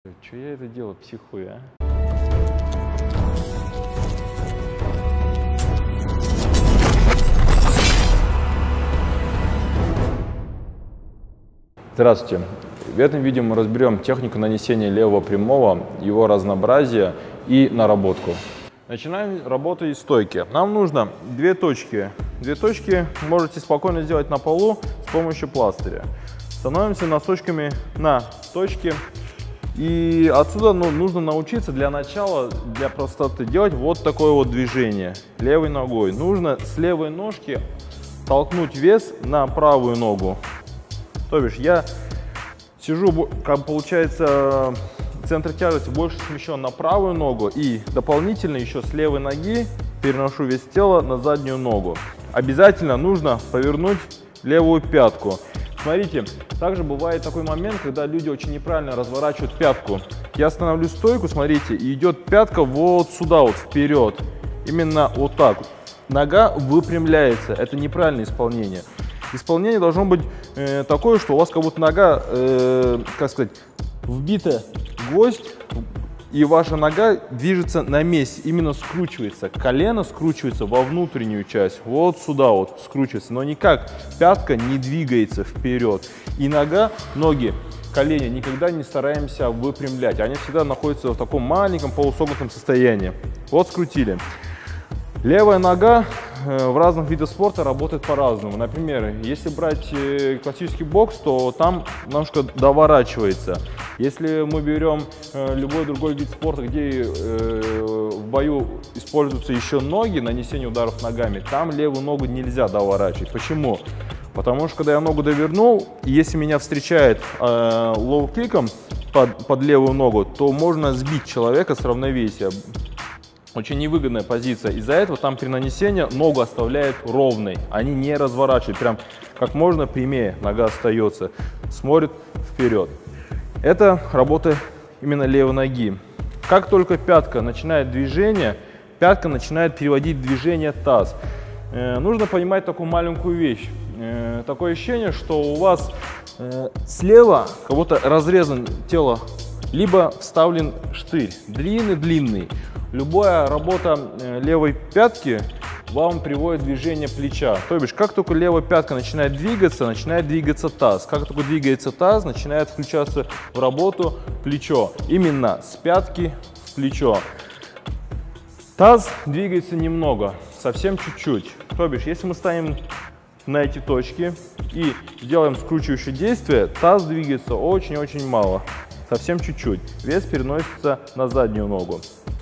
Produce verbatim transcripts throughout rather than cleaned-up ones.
Че я это делаю, психую, а? Здравствуйте! В этом видео мы разберем технику нанесения левого прямого, его разнообразие и наработку. Начинаем работу из стойки. Нам нужно две точки. Две точки можете спокойно сделать на полу с помощью пластыря. Становимся носочками на точке. И отсюда ну, нужно научиться для начала, для простоты, делать вот такое вот движение левой ногой. Нужно с левой ножки толкнуть вес на правую ногу. То бишь я сижу, как получается, центр тяжести больше смещен на правую ногу и дополнительно еще с левой ноги переношу вес тела на заднюю ногу. Обязательно нужно повернуть левую пятку. Смотрите, также бывает такой момент, когда люди очень неправильно разворачивают пятку. Я становлюсь стойку, смотрите, и идет пятка вот сюда, вот вперед. Именно вот так. Нога выпрямляется. Это неправильное исполнение. Исполнение должно быть э, такое, что у вас как будто нога, э, как сказать, вбита в гвоздь, и ваша нога движется на месте, именно скручивается. Колено скручивается во внутреннюю часть, вот сюда вот скручивается, но никак пятка не двигается вперед. И нога, ноги, колени никогда не стараемся выпрямлять, они всегда находятся в таком маленьком полусогнутом состоянии. Вот скрутили. Левая нога в разных видах спорта работает по-разному. Например, если брать классический бокс, то там немножко доворачивается. Если мы берем любой другой вид спорта, где в бою используются еще ноги, нанесение ударов ногами, там левую ногу нельзя доворачивать. Почему? Потому что когда я ногу довернул, если меня встречает лоу-киком под, под левую ногу, то можно сбить человека с равновесия. Очень невыгодная позиция. Из-за этого там при нанесении ногу оставляет ровной. Они не разворачивают. Прям как можно прямее нога остается. Смотрит вперед. Это работа именно левой ноги. Как только пятка начинает движение, пятка начинает переводить движение таз. Э, нужно понимать такую маленькую вещь. Э, такое ощущение, что у вас э, слева как будто разрезан тело, либо вставлен штырь. Длинный-длинный. Любая работа левой пятки вам приводит движение плеча. То бишь, как только левая пятка начинает двигаться, начинает двигаться таз. Как только двигается таз, начинает включаться в работу плечо. Именно с пятки в плечо. Таз двигается немного, совсем чуть-чуть. То бишь, если мы ставим на эти точки и делаем скручивающее действие, таз двигается очень-очень мало. Совсем чуть-чуть. Вес переносится на заднюю ногу.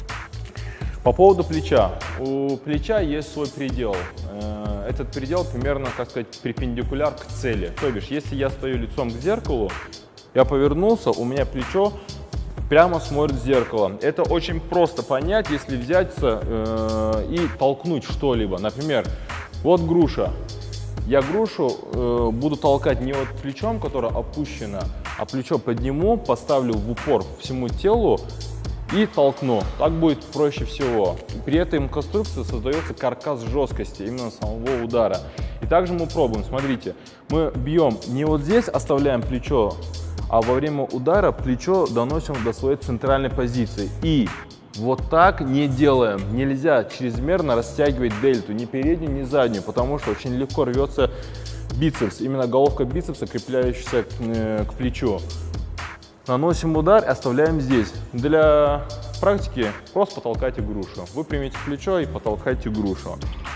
По поводу плеча. У плеча есть свой предел. Этот предел примерно, как сказать, перпендикуляр к цели. То бишь, если я стою лицом к зеркалу, я повернулся, у меня плечо прямо смотрит в зеркало. Это очень просто понять, если взяться э, и толкнуть что-либо. Например, вот груша. Я грушу э, буду толкать не вот плечом, которое опущено, а плечо подниму, поставлю в упор всему телу и толкну. Так будет проще всего. При этом конструкции создается каркас жесткости именно самого удара. И также мы пробуем. Смотрите, мы бьем не вот здесь, оставляем плечо, а во время удара плечо доносим до своей центральной позиции. И вот так не делаем. Нельзя чрезмерно растягивать дельту, ни переднюю, ни заднюю, потому что очень легко рвется бицепс, именно головка бицепса, крепляющаяся к, э, к плечу. Наносим удар и оставляем здесь. Для практики просто потолкайте грушу. Выпрямите плечо и потолкайте грушу.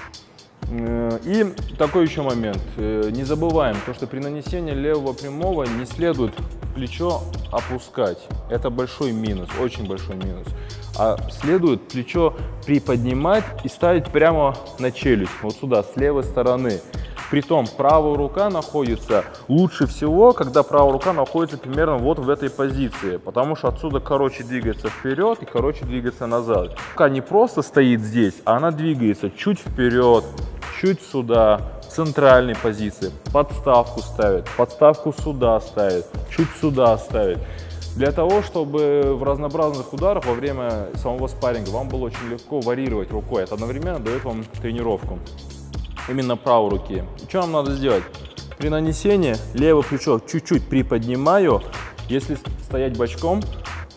И такой еще момент. Не забываем, то, что при нанесении левого прямого не следует плечо опускать. Это большой минус, очень большой минус. А следует плечо приподнимать и ставить прямо на челюсть, вот сюда, с левой стороны. Притом правая рука находится лучше всего, когда правая рука находится примерно вот в этой позиции, потому что отсюда короче двигается вперед и короче двигается назад. Рука не просто стоит здесь, а она двигается чуть вперед, чуть сюда, в центральной позиции. Подставку ставит, подставку сюда ставит, чуть сюда ставит. Для того, чтобы в разнообразных ударах во время самого спарринга вам было очень легко варьировать рукой, это одновременно дает вам тренировку. Именно правой руки. И что нам надо сделать? При нанесении левое плечо чуть-чуть приподнимаю. Если стоять бочком,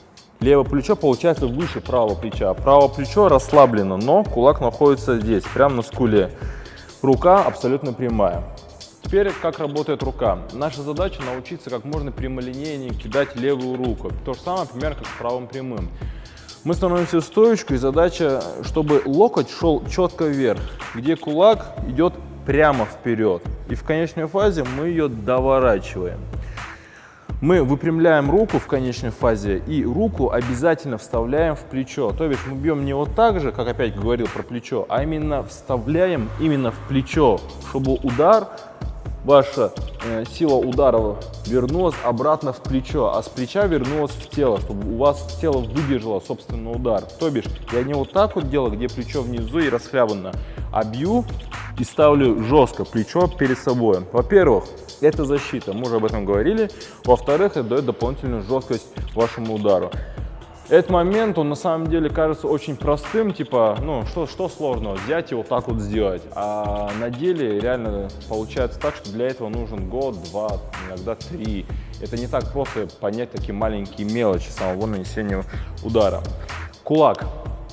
Левое плечо получается выше правого плеча. Правое плечо расслаблено, но кулак находится здесь, прямо на скуле. Рука абсолютно прямая. Теперь как работает рука. Наша задача научиться как можно прямолинейнее кидать левую руку. То же самое, например, как с правым прямым. Мы становимся в стоечку, и задача, чтобы локоть шел четко вверх, где кулак идет прямо вперед. И в конечной фазе мы ее доворачиваем. Мы выпрямляем руку в конечной фазе и руку обязательно вставляем в плечо. То есть мы бьем не вот так же, как опять говорил про плечо, а именно вставляем именно в плечо, чтобы удар, ваша э, сила удара вернулась обратно в плечо, а с плеча вернулась в тело, чтобы у вас тело выдержало собственный удар. То бишь я не вот так вот делаю, где плечо внизу и расхлябанно, а бью и ставлю жестко плечо перед собой. Во-первых, это защита, мы уже об этом говорили. Во-вторых, это дает дополнительную жесткость вашему удару. Этот момент, он на самом деле кажется очень простым, типа, ну, что, что сложного, взять и вот так вот сделать. А на деле реально получается так, что для этого нужен год, два, иногда три. Это не так просто понять такие маленькие мелочи самого нанесения удара. Кулак.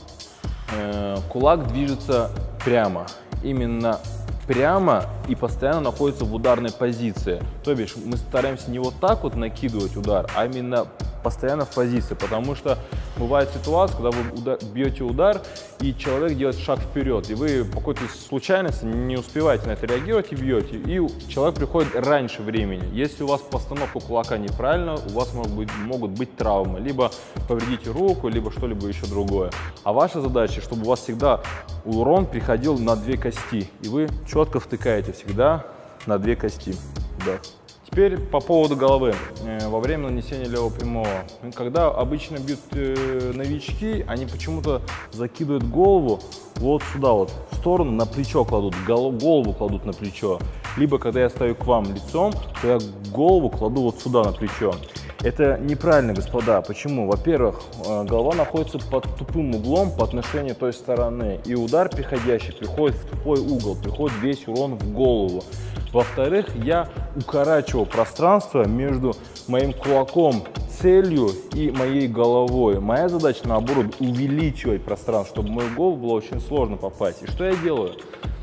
Э, кулак движется прямо. Именно прямо и постоянно находится в ударной позиции. То бишь мы стараемся не вот так вот накидывать удар, а именно постоянно в позиции, потому что бывает ситуация, когда вы удар, бьете удар, и человек делает шаг вперед, и вы по какой-то случайности не успеваете на это реагировать и бьете, и человек приходит раньше времени. Если у вас постановка кулака неправильно, у вас может быть, могут быть травмы, либо повредите руку, либо что-либо еще другое. А ваша задача, чтобы у вас всегда урон приходил на две кости, и вы четко втыкаете всегда на две кости. Да. Теперь по поводу головы. Во время нанесения левого прямого. Когда обычно бьют э, новички, они почему-то закидывают голову вот сюда вот, в сторону, на плечо кладут, голову кладут на плечо. Либо когда я стою к вам лицом, то я голову кладу вот сюда на плечо. Это неправильно, господа. Почему? Во-первых, голова находится под тупым углом по отношению той стороны, и удар приходящий приходит в тупой угол, приходит весь урон в голову. Во-вторых, я укорачиваю пространство между моим кулаком, целью и моей головой. Моя задача, наоборот, увеличивать пространство, чтобы в мою голову было очень сложно попасть. И что я делаю?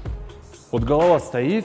Вот голова стоит,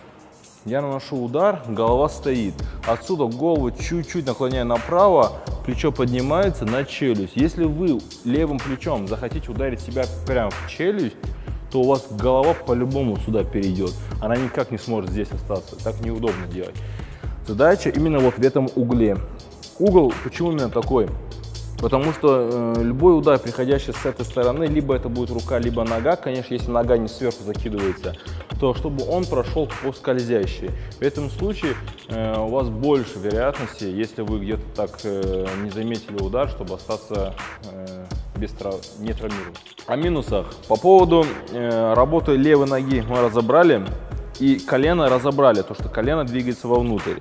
я наношу удар, голова стоит. Отсюда голову чуть-чуть наклоняю направо, плечо поднимается на челюсть. Если вы левым плечом захотите ударить себя прямо в челюсть, то у вас голова по-любому сюда перейдет. Она никак не сможет здесь остаться. Так неудобно делать. Задача именно вот в этом угле. Угол почему именно такой? Потому что э, любой удар, приходящий с этой стороны, либо это будет рука, либо нога. Конечно, если нога не сверху закидывается, то чтобы он прошел по скользящей. В этом случае э, у вас больше вероятности, если вы где-то так э, не заметили удар, чтобы остаться э, без трав... не травмировать. О минусах. По поводу э, работы левой ноги мы разобрали. И колено разобрали, то что колено двигается вовнутрь.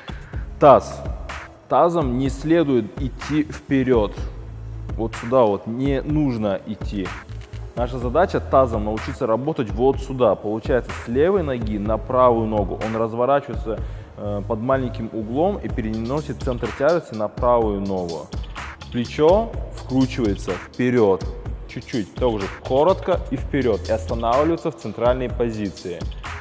Таз. Тазом не следует идти вперед. Вот сюда вот не нужно идти. Наша задача тазом научиться работать вот сюда. Получается, с левой ноги на правую ногу. Он разворачивается э, под маленьким углом и переносит центр тяжести на правую ногу. Плечо вкручивается вперед. Чуть-чуть, тоже коротко и вперед. И останавливается в центральной позиции.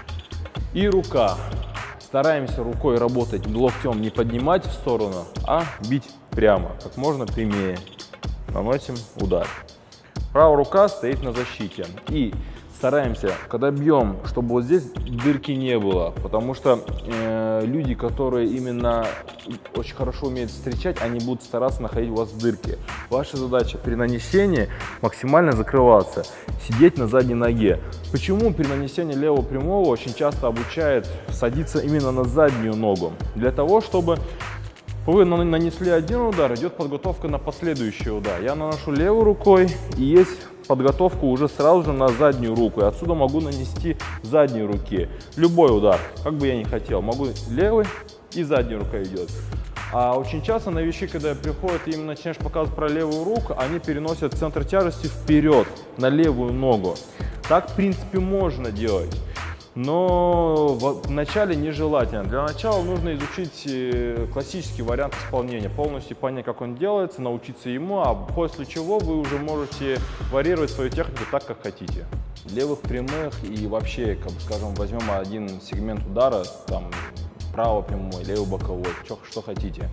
И рука. Стараемся рукой работать, локтем не поднимать в сторону, а бить прямо, как можно прямее. Наносим удар. Правая рука стоит на защите. И стараемся, когда бьем, чтобы вот здесь дырки не было. Потому что э, люди, которые именно очень хорошо умеют встречать, они будут стараться находить у вас дырки. Ваша задача при нанесении максимально закрываться, сидеть на задней ноге. Почему при нанесении левого прямого очень часто обучают садиться именно на заднюю ногу? Для того, чтобы вы нанесли один удар, идет подготовка на последующий удар. Я наношу левой рукой, и есть подготовка уже сразу же на заднюю руку. И отсюда могу нанести задней руки. Любой удар, как бы я ни хотел. Могу левой, и задняя рука идет. А очень часто новички, когда приходят и им начинаешь показывать про левую руку, они переносят центр тяжести вперед, на левую ногу. Так, в принципе, можно делать. но в начале нежелательно. Для начала нужно изучить классический вариант исполнения, полностью понять, как он делается, научиться ему, а после чего вы уже можете варьировать свою технику так, как хотите. Левых прямых и вообще, как, скажем, возьмем один сегмент удара, там право прямой, левый боковой, что, что хотите.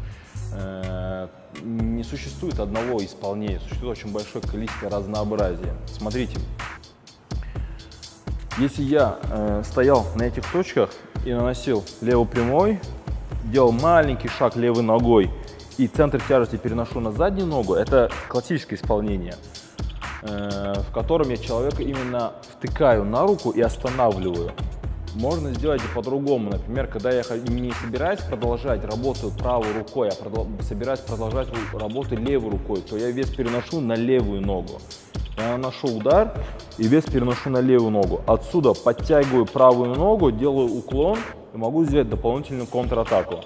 Не существует одного исполнения, существует очень большое количество разнообразия. Смотрите. Если я э, стоял на этих точках и наносил левый прямой, делал маленький шаг левой ногой и центр тяжести переношу на заднюю ногу, это классическое исполнение, э, в котором я человека именно втыкаю на руку и останавливаю. Можно сделать и по-другому. Например, когда я не собираюсь продолжать работу правой рукой, а продол собираюсь продолжать работу левой рукой, то я вес переношу на левую ногу. Я наношу удар и вес переношу на левую ногу. Отсюда подтягиваю правую ногу, делаю уклон и могу сделать дополнительную контратаку.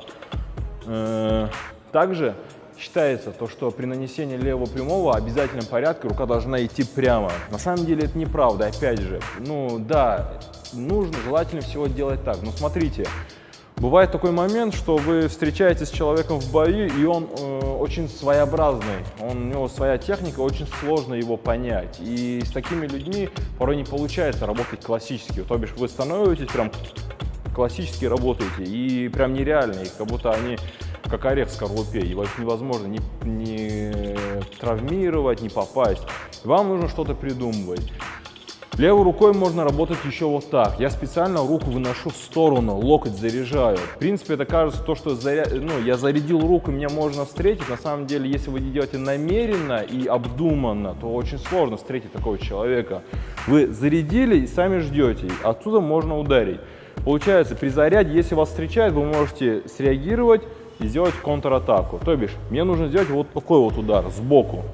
Также считается то, что при нанесении левого прямого в обязательном порядке рука должна идти прямо. На самом деле это неправда, опять же. Ну да, нужно, желательно всего делать так. Но смотрите, бывает такой момент, что вы встречаетесь с человеком в бою, и он э, очень своеобразный, он, у него своя техника, очень сложно его понять. И с такими людьми порой не получается работать классически. То бишь вы становитесь прям классически работаете, и прям нереально, и как будто они как орех в скорлупе, его невозможно ни, ни травмировать, ни попасть. Вам нужно что-то придумывать. Левой рукой можно работать еще вот так. Я специально руку выношу в сторону, локоть заряжаю. В принципе, это кажется, то, что заря... ну, я зарядил руку, меня можно встретить. На самом деле, если вы идете намеренно и обдуманно, то очень сложно встретить такого человека. Вы зарядили и сами ждете. Отсюда можно ударить. Получается, при заряде, если вас встречают, вы можете среагировать и сделать контратаку. То бишь, мне нужно сделать вот такой вот удар сбоку.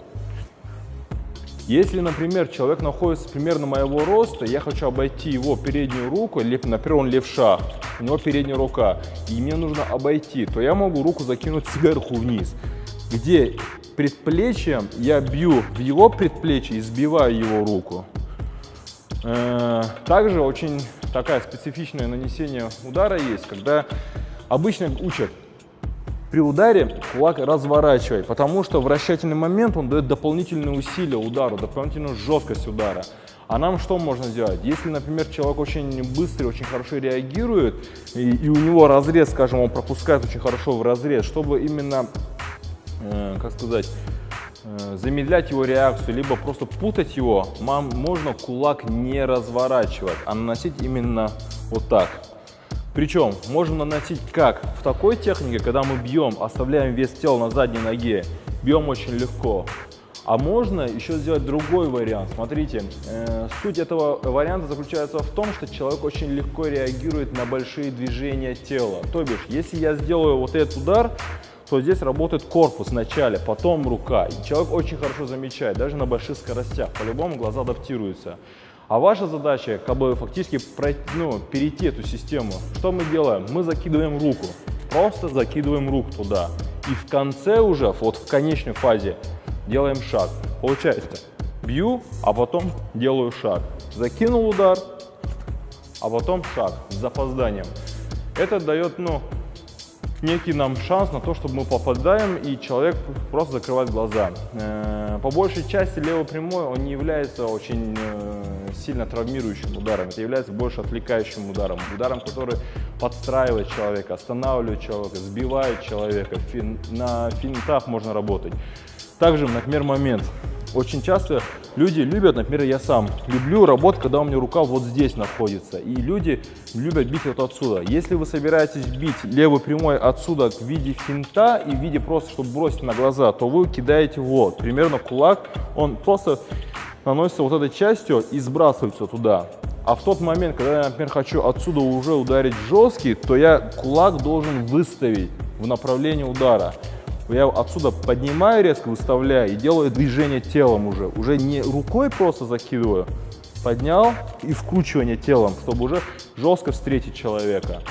Если, например, человек находится примерно моего роста, я хочу обойти его переднюю руку, например, он левша, у него передняя рука, и мне нужно обойти, то я могу руку закинуть сверху вниз, где предплечьем я бью в его предплечье и сбиваю его руку. Также очень такая специфичное нанесение удара есть, когда обычно учат при ударе кулак разворачивать, потому что вращательный момент он дает дополнительные усилия удару, дополнительную жесткость удара. А нам что можно сделать? Если, например, человек очень быстрый, очень хорошо реагирует, и, и у него разрез, скажем, он пропускает очень хорошо в разрез, чтобы именно, э, как сказать, э, замедлять его реакцию, либо просто путать его, нам можно кулак не разворачивать, а наносить именно вот так. Причем можно наносить как в такой технике, когда мы бьем, оставляем вес тела на задней ноге, бьем очень легко. А можно еще сделать другой вариант. Смотрите, э, суть этого варианта заключается в том, что человек очень легко реагирует на большие движения тела. То бишь, если я сделаю вот этот удар, то здесь работает корпус вначале, потом рука. И человек очень хорошо замечает, даже на больших скоростях. По-любому глаза адаптируются. А ваша задача, как бы фактически пройти, ну, перейти эту систему. Что мы делаем? Мы закидываем руку, просто закидываем руку туда. И в конце уже, вот в конечной фазе, делаем шаг. Получается, бью, а потом делаю шаг. Закинул удар, а потом шаг с запозданием. Это дает, ну, некий нам шанс на то, чтобы мы попадаем, и человек просто закрывает глаза. По большей части левый прямой, он не является очень сильно травмирующим ударом, это является больше отвлекающим ударом, ударом, который подстраивает человека, останавливает человека, сбивает человека. Фин... На финтах можно работать. Также, например, момент. Очень часто люди любят, например, я сам люблю работать, когда у меня рука вот здесь находится. И люди любят бить вот отсюда. Если вы собираетесь бить левый прямой отсюда в виде финта и в виде просто, чтобы бросить на глаза, то вы кидаете вот, примерно кулак, он просто наносится вот этой частью и сбрасывается туда. А в тот момент, когда я, например, хочу отсюда уже ударить жесткий, то я кулак должен выставить в направлении удара. Я отсюда поднимаю, резко выставляю и делаю движение телом уже. Уже не рукой просто закидываю, поднял и вкручивание телом, чтобы уже жестко встретить человека.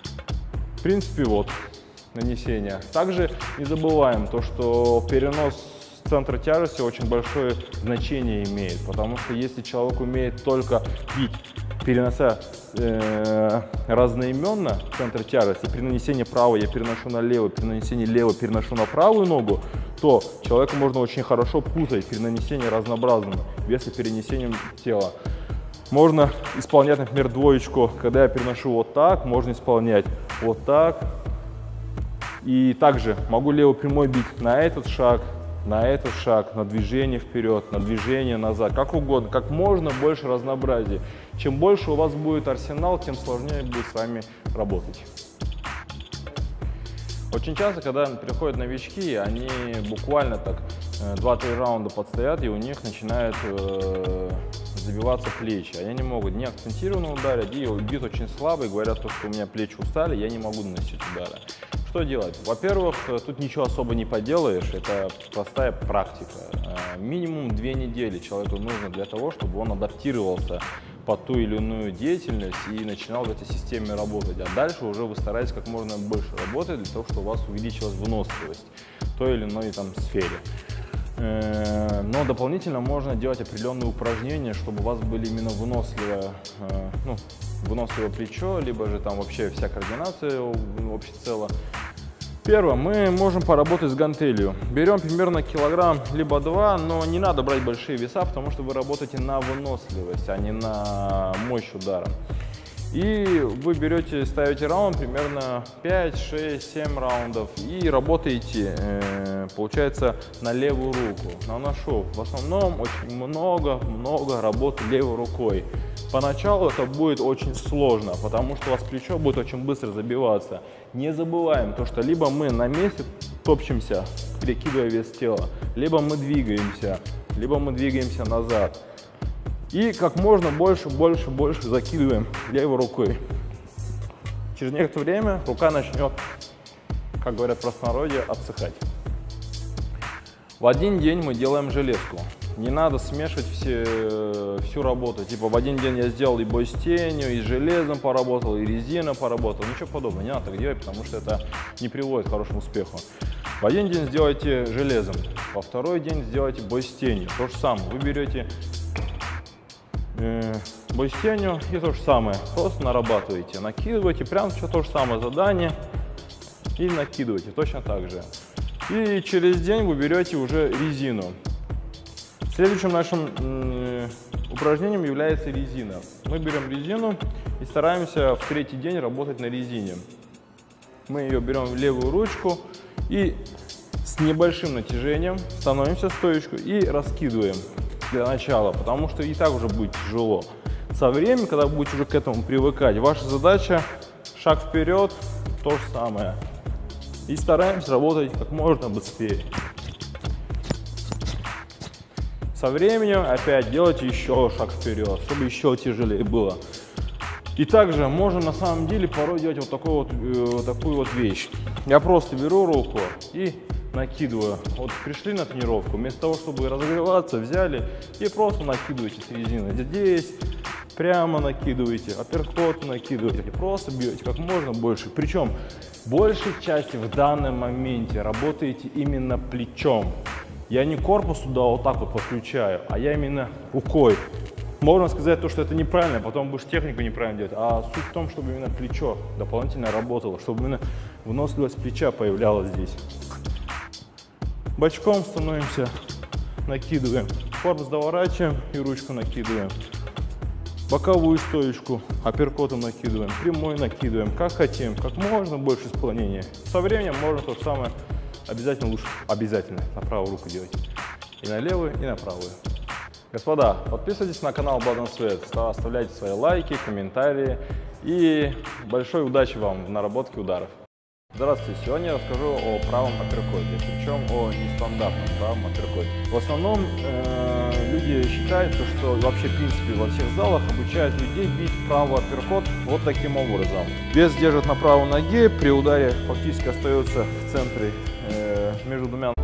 В принципе, вот нанесение. Также не забываем то, что перенос центра тяжести очень большое значение имеет. Потому что если человек умеет только бить перенося э, разноименно центр тяжести, при нанесении правой я переношу на левую, при нанесении левой переношу на правую ногу, то человеку можно очень хорошо путать при нанесении разнообразным весоперенесением тела. Можно исполнять, например, двоечку, когда я переношу вот так, можно исполнять вот так. И также могу левой прямой бить на этот шаг, на этот шаг, на движение вперед, на движение назад, как угодно, как можно больше разнообразия. Чем больше у вас будет арсенал, тем сложнее будет с вами работать. Очень часто, когда приходят новички, они буквально так два-три раунда подстоят, и у них начинают э, забиваться плечи. Они не могут не акцентированно ударить, и бьют очень слабо, и говорят, что у меня плечи устали, я не могу наносить удары. Что делать? Во-первых, тут ничего особо не поделаешь, это простая практика. Минимум две недели человеку нужно для того, чтобы он адаптировался под ту или иную деятельность и начинал в этой системе работать. А дальше уже вы стараетесь как можно больше работать для того, чтобы у вас увеличилась выносливость в той или иной там сфере. Но дополнительно можно делать определенные упражнения, чтобы у вас были именно выносливое, ну, выносливое плечо, либо же там вообще вся координация общецело. Первое, мы можем поработать с гантелью. Берем примерно килограмм либо два, но не надо брать большие веса, потому что вы работаете на выносливость, а не на мощь удара. И вы берете, ставите раунд примерно пять, шесть, семь раундов и работаете, э, получается, на левую руку. Наношу в основном очень много-много работы левой рукой. Поначалу это будет очень сложно, потому что у вас плечо будет очень быстро забиваться. Не забываем то, что либо мы на месте топчемся, перекидывая вес тела, либо мы двигаемся, либо мы двигаемся назад. И как можно больше, больше, больше закидываем левой рукой. Через некоторое время рука начнет, как говорят в простонародье, отсыхать. В один день мы делаем железку. Не надо смешивать все, всю работу. Типа в один день я сделал и бой с тенью, и с железом поработал, и резина поработал. Ничего подобного. Не надо так делать, потому что это не приводит к хорошему успеху. В один день сделайте железом, во второй день сделайте бой с тенью. То же самое. Вы берете бой с тенью и то же самое, просто нарабатываете, накидываете, прям все то же самое задание и накидываете точно так же. И через день вы берете уже резину. Следующим нашим упражнением является резина. Мы берем резину и стараемся в третий день работать на резине. Мы ее берем в левую ручку и с небольшим натяжением становимся в стоечку и раскидываем. Для начала, потому что и так уже будет тяжело. Со временем, когда вы будете уже к этому привыкать, ваша задача шаг вперед, то же самое. И стараемся работать как можно быстрее. Со временем опять делайте еще шаг вперед, чтобы еще тяжелее было. И также можно на самом деле порой делать вот, такой вот, э, такую вот вещь. Я просто беру руку и накидываю. Вот пришли на тренировку, вместо того, чтобы разогреваться, взяли и просто накидываете с резины. Здесь прямо накидываете, апперкот накидываете, просто бьете как можно больше. Причем большей части в данном моменте работаете именно плечом. Я не корпус туда вот так вот подключаю, а я именно рукой. Можно сказать то, что это неправильно, потом будешь технику неправильно делать, а суть в том, чтобы именно плечо дополнительно работало, чтобы именно выносливость плеча появлялась здесь. Бочком становимся, накидываем, корпус доворачиваем и ручку накидываем. Боковую стоечку апперкотом накидываем, прямой накидываем, как хотим, как можно больше исполнения. Со временем можно то же самое, обязательно лучше, обязательно на правую руку делать. И на левую, и на правую. Господа, подписывайтесь на канал Blood and Sweat, оставляйте свои лайки, комментарии и большой удачи вам в наработке ударов. Здравствуйте, сегодня я расскажу о правом апперкоте, причем о нестандартном правом апперкоте. В основном э, люди считают, что вообще в принципе во всех залах обучают людей бить правый апперкот вот таким образом. Вес держит на правой ноге, при ударе фактически остается в центре э, между двумя